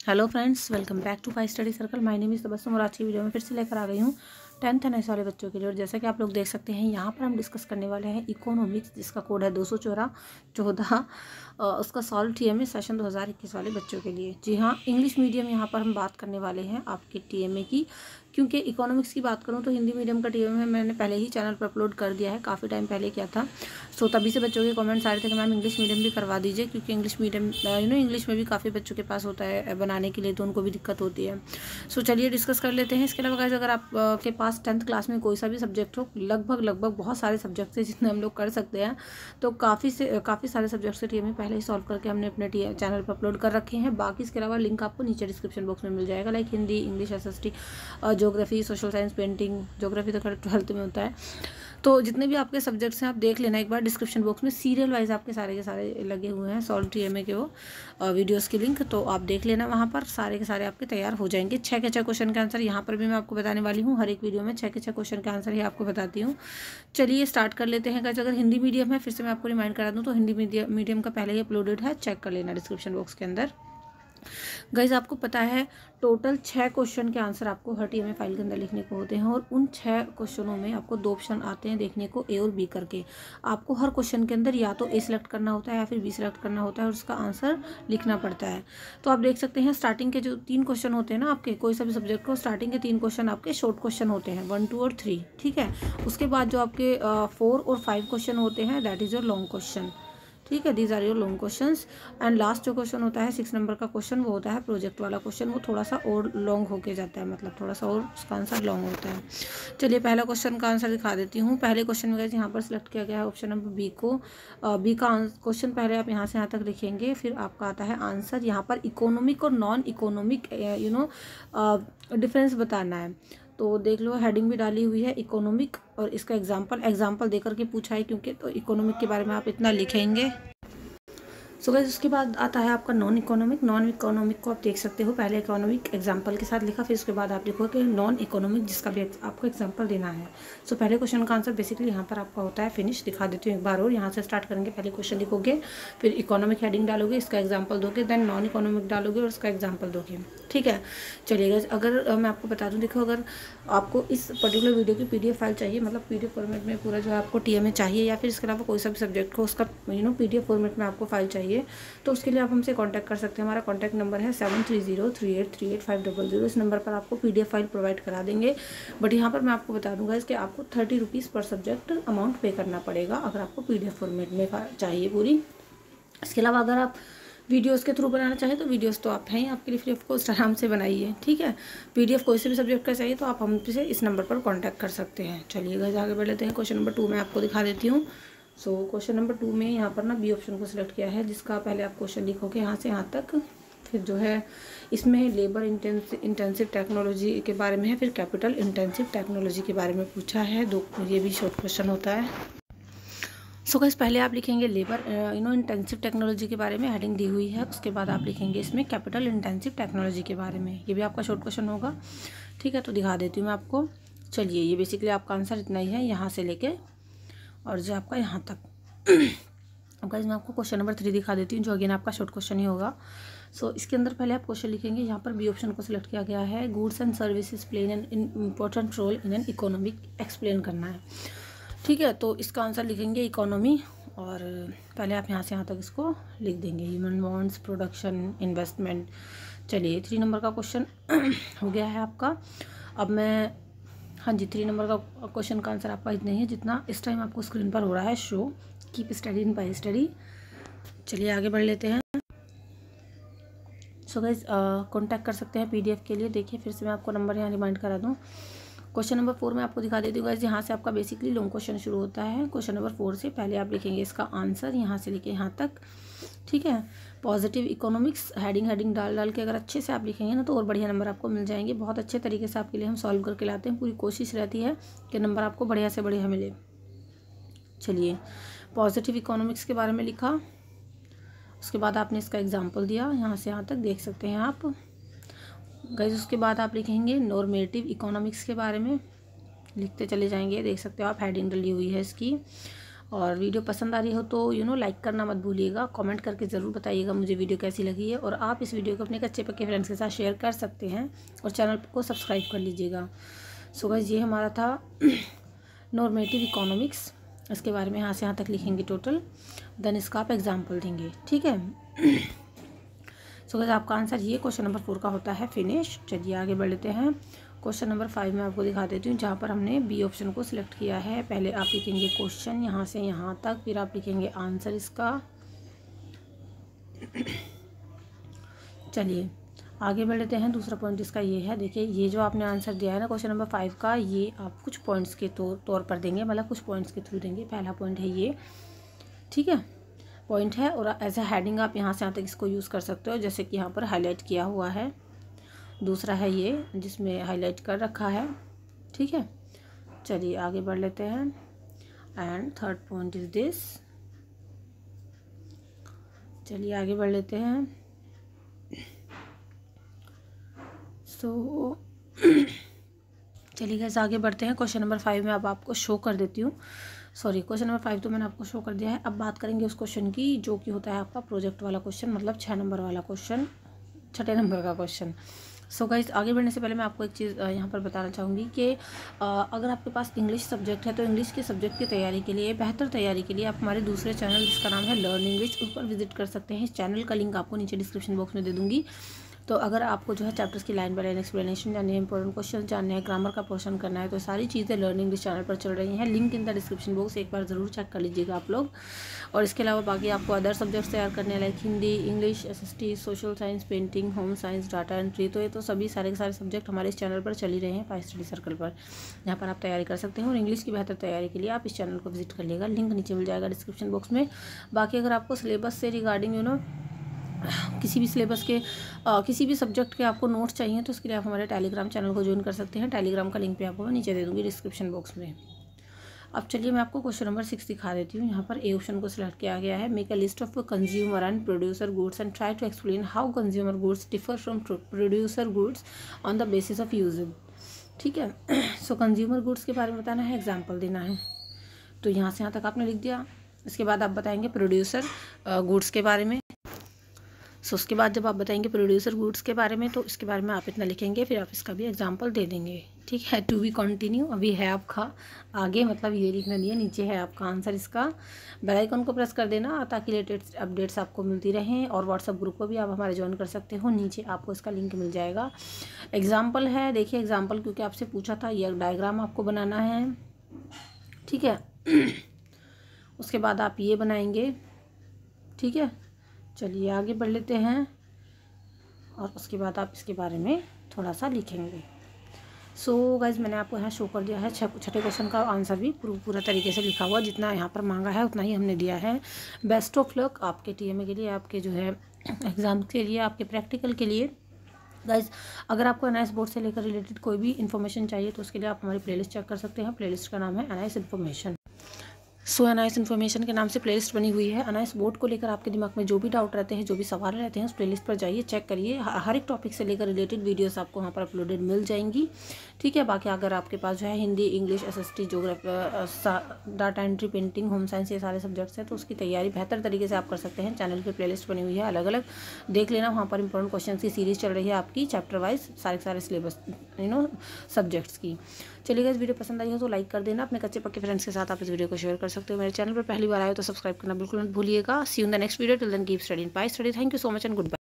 Hello friends, welcome back to five study circle. My name is Tabassum और आज की video में फिर से लेकर आ गई हूँ 10th एनएस वाले बच्चों के लिए। और जैसा कि आप लोग देख सकते हैं यहाँ पर हम डिस्कस करने वाले हैं इकोनॉमिक्स, जिसका कोड है 214 उसका सॉल्व टीएमए सेशन 2021 वाले बच्चों के लिए। जी हाँ, इंग्लिश मीडियम यहाँ पर हम बात करने वाले हैं आपके टीएमए की, क्योंकि इकोनॉमिक्स की बात करूँ तो हिंदी मीडियम का टीएमए मैंने पहले ही चैनल पर अपलोड कर दिया है, काफ़ी टाइम पहले किया था। सो तभी से बच्चों के कमेंट्स आ रहे थे कि मैम इंग्लिश मीडियम भी करवा दीजिए, क्योंकि इंग्लिश मीडियम इंग्लिश में भी काफ़ी बच्चों के पास होता है बनाने के लिए, तो उनको भी दिक्कत होती है। सो चलिए डिस्कस कर लेते हैं। इसके अलावा गाइस, अगर आप के पास 10th क्लास में कोई सा भी सब्जेक्ट हो, लगभग बहुत सारे सब्जेक्ट हैं जितने हम लोग कर सकते हैं, तो काफ़ी सारे सब्जेक्ट्स के टीएमए पहले ही सॉल्व करके हमने अपने चैनल पर अपलोड कर रखे हैं। बाकी इसके अलावा लिंक आपको नीचे डिस्क्रिप्शन बॉक्स में मिल जाएगा, like Hindi, English, SST, geography, social science, painting. Geography तो 12th में होता है। तो जितने भी आपके सब्जेक्ट्स हैं आप देख लेना एक बार, डिस्क्रिप्शन बॉक्स में सीरियल वाइज आपके सारे के सारे लगे हुए हैं सॉल्व टीएमए के वो वीडियोस की लिंक, तो आप देख लेना, वहाँ पर सारे के सारे आपके तैयार हो जाएंगे। 6 के 6 क्वेश्चन के आंसर यहाँ पर भी मैं आपको बताने वाली हूँ। हर एक वीडियो में 6 के 6 क्वेश्चन के आंसर ही आपको बताती हूँ। चलिए स्टार्ट कर लेते हैं गाइस। अगर हिंदी मीडियम है, फिर से मैं आपको रिमाइंड करा दूँ तो हिंदी मीडियम का पहले ही अपलोडेड है, चेक कर लेना डिस्क्रिप्शन बॉक्स के अंदर। गाइज आपको पता है टोटल 6 क्वेश्चन के आंसर आपको हर टीएमए फाइल के अंदर लिखने को होते हैं, और उन 6 क्वेश्चनों में आपको 2 ऑप्शन आते हैं देखने को, ए और बी करके। आपको हर क्वेश्चन के अंदर या तो ए सिलेक्ट करना होता है या फिर बी सिलेक्ट करना होता है, और उसका आंसर लिखना पड़ता है। तो आप देख सकते हैं स्टार्टिंग के जो 3 क्वेश्चन होते हैं ना आपके, कोई सा भी सब्जेक्ट को, स्टार्टिंग के 3 क्वेश्चन आपके शॉर्ट क्वेश्चन होते हैं, 1, 2 और 3, ठीक है। उसके बाद जो आपके 4 और 5 क्वेश्चन होते हैं, that is your long question, ठीक है। These are your long questions. And last जो क्वेश्चन होता है 6 नंबर का क्वेश्चन, वो होता है प्रोजेक्ट वाला क्वेश्चन, वो थोड़ा सा और लॉन्ग होके जाता है, मतलब थोड़ा सा और उसका आंसर लॉन्ग होता है। चलिए पहला क्वेश्चन का आंसर दिखा देती हूँ। पहले क्वेश्चन में यहाँ पर सिलेक्ट किया गया है ऑप्शन नंबर बी को। बी का क्वेश्चन पहले आप यहाँ से यहाँ तक लिखेंगे, फिर आपका आता है आंसर। यहाँ पर इकोनॉमिक और नॉन इकोनॉमिक डिफरेंस बताना है, तो देख लो हेडिंग भी डाली हुई है इकोनॉमिक, और इसका एग्जाम्पल देकर के पूछा है, क्योंकि तो इकोनॉमिक के बारे में आप इतना लिखेंगे। सो गाइस उसके बाद आता है आपका नॉन इकोनॉमिक को आप देख सकते हो, पहले इकोनॉमिक एग्जाम्पल के साथ लिखा, फिर उसके बाद आप लिखो कि नॉन इकोनॉमिक जिसका भी आपको एग्जाम्पल देना है। सो पहले क्वेश्चन का आंसर बेसिकली यहाँ पर आपका होता है फिनिश। दिखा देती हूँ एक बार और, यहाँ से स्टार्ट करेंगे। पहले क्वेश्चन लिखोगे, फिर इकोनॉमिक हेडिंग डालोगे, इसका एग्जाम्पल दोगे, देन नॉन इकोनॉमिक डालोगे और उसका एग्जाम्पल दोगे, ठीक है। चलिए गाइस, अगर मैं आपको बता दूँ, देखो अगर आपको इस पर्टिकुलर वीडियो की PDF फाइल चाहिए, मतलब PDF फॉर्मेट में पूरा जो है आपको टीएमए चाहिए, या फिर इसके अलावा कोई सा भी सब्जेक्ट को उसका PDF फॉर्मेट में आपको फाइल चाहिए, तो उसके लिए आप हमसे कांटेक्ट कर सकते हैं। हमारा कांटेक्ट नंबर है 7303838500। इस नंबर पर आपको PDF फाइल प्रोवाइड करा देंगे। बट यहाँ पर मैं आपको बता दूंगा इसके आपको 30 रुपीज़ पर सब्जेक्ट अमाउंट पे करना पड़ेगा, अगर आपको PDF फॉर्मेट में चाहिए पूरी। इसके अलावा अगर आप वीडियोस के थ्रू बनाना चाहें तो वीडियोस तो आप हैं आपके लिए फ्री ऑफ कॉस्ट, आराम से बनाइए, ठीक है। PDF कोई से भी सब्जेक्ट का चाहिए तो आप हमसे इस नंबर पर कांटेक्ट कर सकते हैं। चलिए गाइस आगे बढ़ लेते हैं। क्वेश्चन नंबर 2 में आपको दिखा देती हूँ। सो क्वेश्चन नंबर 2 में यहाँ पर ना बी ऑप्शन को सिलेक्ट किया है, जिसका पहले आप क्वेश्चन लिखोगे यहाँ से यहाँ तक, फिर जो है इसमें लेबर इंटेंसिव टेक्नोलॉजी के बारे में है, फिर कैपिटल इंटेंसिव टेक्नोलॉजी के बारे में पूछा है। ये भी शॉर्ट क्वेश्चन होता है। सो गाइस पहले आप लिखेंगे लेबर इंटेंसिव टेक्नोलॉजी के बारे में, हेडिंग दी हुई है। उसके बाद आप लिखेंगे इसमें कैपिटल इंटेंसिव टेक्नोलॉजी के बारे में, ये भी आपका शॉर्ट क्वेश्चन होगा, ठीक है। तो दिखा देती हूँ मैं आपको। चलिए ये बेसिकली आपका आंसर इतना ही है, यहाँ से लेके और जो आपका यहाँ तक। अब गाइस मैं आपको क्वेश्चन नंबर 3 दिखा देती हूँ, जो अगेन आपका शॉर्ट क्वेश्चन ही होगा। सो इसके अंदर पहले आप क्वेश्चन लिखेंगे, यहाँ पर बी ऑप्शन को सिलेक्ट किया गया है, goods and services play an important role in an economic, explain करना है, ठीक है। तो इसका आंसर लिखेंगे इकोनॉमी, और पहले आप यहाँ से यहाँ तक इसको लिख देंगे, ह्यूमन वांट्स, प्रोडक्शन, इन्वेस्टमेंट। चलिए 3 नंबर का क्वेश्चन हो गया है आपका। अब मैं हाँ जी 3 नंबर का क्वेश्चन का आंसर आपका इतना ही है जितना इस टाइम आपको स्क्रीन पर हो रहा है show. Keep studying bye study. चलिए आगे बढ़ लेते हैं। सो गाइस कॉन्टैक्ट कर सकते हैं PDF के लिए। देखिए फिर से मैं आपको नंबर यहाँ रिमाइंड करा दूँ। क्वेश्चन नंबर 4 में आपको दिखा देती हूँ गाइस, यहाँ से आपका बेसिकली लॉन्ग क्वेश्चन शुरू होता है। क्वेश्चन नंबर 4 से पहले आप लिखेंगे इसका आंसर, यहाँ से लेके यहाँ तक, ठीक है। पॉजिटिव इकोनॉमिक्स हेडिंग डाल के अगर अच्छे से आप लिखेंगे ना तो और बढ़िया नंबर आपको मिल जाएंगे। बहुत अच्छे तरीके से आपके लिए हम सॉल्व करके लाते हैं, पूरी कोशिश रहती है कि नंबर आपको बढ़िया से बढ़िया मिले। चलिए पॉजिटिव इकोनॉमिक्स के बारे में लिखा, उसके बाद आपने इसका एग्जाम्पल दिया, यहाँ से यहाँ तक देख सकते हैं आप गाइस। उसके बाद आप लिखेंगे नॉर्मेटिव इकोनॉमिक्स के बारे में, लिखते चले जाएंगे, देख सकते हो आप हेडिंग डली हुई है इसकी। और वीडियो पसंद आ रही हो तो लाइक करना मत भूलिएगा, कमेंट करके ज़रूर बताइएगा मुझे वीडियो कैसी लगी है। और आप इस वीडियो को अपने कच्चे पक्के फ्रेंड्स के साथ शेयर कर सकते हैं और चैनल को सब्सक्राइब कर लीजिएगा। सो गाइस, ये हमारा था नॉर्मेटिव इकोनॉमिक्स, इसके बारे में यहाँ से यहाँ तक लिखेंगे टोटल, देन इसका आप एग्जाम्पल देंगे, ठीक है। सो गाइस, आपका आंसर ये क्वेश्चन नंबर 4 का होता है फिनिश। चलिए आगे बढ़ लेते हैं। क्वेश्चन नंबर 5 में आपको दिखा देती हूँ, जहाँ पर हमने बी ऑप्शन को सिलेक्ट किया है। पहले आप लिखेंगे क्वेश्चन यहाँ से यहाँ तक, फिर आप लिखेंगे आंसर इसका। चलिए आगे बढ़ लेते हैं। दूसरा पॉइंट इसका ये है, देखिए ये जो आपने आंसर दिया है ना क्वेश्चन नंबर 5 का, ये आप कुछ पॉइंट्स के तौर पर देंगे, मतलब कुछ पॉइंट्स के थ्रू देंगे। पहला पॉइंट है ये, ठीक है, पॉइंट है, और एज अ हेडिंग आप यहाँ से यहाँ तक इसको यूज़ कर सकते हो, जैसे कि यहाँ पर हाईलाइट किया हुआ है। दूसरा है ये जिसमें हाईलाइट कर रखा है, ठीक है। चलिए आगे बढ़ लेते हैं। And third point is this. चलिए आगे बढ़ लेते हैं। सो चलिए गाइस आगे बढ़ते हैं। क्वेश्चन नंबर 5 में अब आपको शो कर देती हूँ, सॉरी क्वेश्चन नंबर 5 तो मैंने आपको शो कर दिया है। अब बात करेंगे उस क्वेश्चन की जो कि होता है आपका प्रोजेक्ट वाला क्वेश्चन, मतलब 6 नंबर वाला क्वेश्चन, 6ठे नंबर का क्वेश्चन। सो गाइस, आगे बढ़ने से पहले मैं आपको एक चीज़ यहाँ पर बताना चाहूँगी कि अगर आपके पास इंग्लिश सब्जेक्ट है तो इंग्लिश के सब्जेक्ट की तैयारी के लिए, बेहतर तैयारी के लिए आप हमारे दूसरे चैनल जिसका नाम है लर्न इंग्लिश, उस पर विजिट कर सकते हैं। इस चैनल का लिंक आपको नीचे डिस्क्रिप्शन बॉक्स में दे दूँगी। तो अगर आपको जो है चैप्टर्स की लाइन बाय लाइन एक्सप्लेनेशन जाननी है, इंपॉर्टेंट क्वेश्चन जानने हैं, ग्रामर का पोर्शन करना है, तो सारी चीज़ें लर्न इंग्लिश चैनल पर चल रही हैं। Link in the description box, एक बार ज़रूर चेक कर लीजिएगा आप लोग। और इसके अलावा बाकी आपको अदर सब्जेक्ट्स तैयार करने हैं, like Hindi, English, SST, social science, painting, home science, data entry, तो ये तो सभी सारे के सारे सब्जेक्ट हमारे इस चैनल पर चल ही रहे हैं पाई स्टडी सर्कल पर, जहाँ पर आप तैयारी कर सकते हैं। और इंग्लिश की बेहतर तैयारी के लिए आप इस चैनल को विजिट कर लीजिएगा, लिंक नीचे मिल जाएगा डिस्क्रिप्शन बॉक्स में। बाकी अगर आपको सिलेबस से रिगार्डिंग किसी भी सिलेबस के किसी भी सब्जेक्ट के आपको नोट्स चाहिए तो उसके लिए आप हमारे टेलीग्राम चैनल को ज्वाइन कर सकते हैं। टेलीग्राम का लिंक भी आपको मैं नीचे दे दूँगी डिस्क्रिप्शन बॉक्स में। अब चलिए मैं आपको क्वेश्चन नंबर 6 दिखा देती हूँ। यहाँ पर ए ऑप्शन को सिलेक्ट किया गया है, make a list of consumer and producer goods and try to explain how consumer goods differ from producer goods on the basis of usages, ठीक है। सो कंज्यूमर गुड्स के बारे में बताना है, एग्जाम्पल देना है, तो यहाँ से यहाँ तक आपने लिख दिया। इसके बाद आप बताएंगे प्रोड्यूसर गुड्स के बारे में। सो उसके बाद जब आप बताएंगे प्रोड्यूसर गुड्स के बारे में तो इसके बारे में आप इतना लिखेंगे, फिर आप इसका भी एग्जांपल दे देंगे, ठीक है। टू बी कंटिन्यू, अभी है आपका आगे, मतलब ये लिखना नहीं है, नीचे है आपका आंसर इसका। बेल आइकन को प्रेस कर देना ताकि लेटेस्ट अपडेट्स आपको मिलती रहें। और व्हाट्सअप ग्रुप को भी आप हमारे ज्वाइन कर सकते हो, नीचे आपको इसका लिंक मिल जाएगा। एग्जाम्पल है, देखिए एग्जाम्पल क्योंकि आपसे पूछा था, ये डायग्राम आपको बनाना है, ठीक है। उसके बाद आप ये बनाएंगे, ठीक है। चलिए आगे बढ़ लेते हैं और उसके बाद आप इसके बारे में थोड़ा सा लिखेंगे। सो गाइज, मैंने आपको यहाँ शो कर दिया है 6ठे क्वेश्चन का आंसर भी पूरा तरीके से लिखा हुआ, जितना यहाँ पर मांगा है उतना ही हमने दिया है। बेस्ट ऑफ लक आपके TMA के लिए, आपके जो है एग्ज़ाम के लिए, आपके प्रैक्टिकल के लिए। गाइज, अगर आपको NIS बोर्ड से लेकर रिलेटेड कोई भी इन्फॉर्मेशन चाहिए तो उसके लिए आप हमारी प्लेलिस्ट चेक कर सकते हैं। प्लेलिस्ट का नाम है NIS information. So NIS information के नाम से प्लेलिस्ट बनी हुई है। NIS बोर्ड को लेकर आपके दिमाग में जो भी डाउट रहते हैं, जो भी सवाल रहते हैं, उस प्लेलिस्ट पर जाइए, चेक करिए। हर एक टॉपिक से लेकर रिलेटेड वीडियोस आपको वहाँ पर अपलोडेड मिल जाएंगी, ठीक है। बाकी अगर आपके पास जो है Hindi, English, SST, geography, data entry, painting, home science, ये सारे सब्जेक्ट्स हैं, तो उसकी तैयारी बेहतर तरीके से आप कर सकते हैं। चैनल पर प्लेलिस्ट बनी हुई है, अलग अलग देख लेना, वहाँ पर इंपॉर्टेंट क्वेश्चन की सीरीज़ चल रही है आपकी, चैप्टर वाइज सारे सिलेबस सब्जेक्ट्स की। चलिए गाइस, वीडियो पसंद आई हो तो लाइक कर देना, अपने कच्चे पक्के फ्रेंड्स के साथ आप इस वीडियो को शेयर कर सकते हो। मेरे चैनल पर पहली बार आए हो तो सब्सक्राइब करना बिल्कुल मत भूलिएगा। See you in the next video, till then keep studying, bye study, thank you so much and good bye.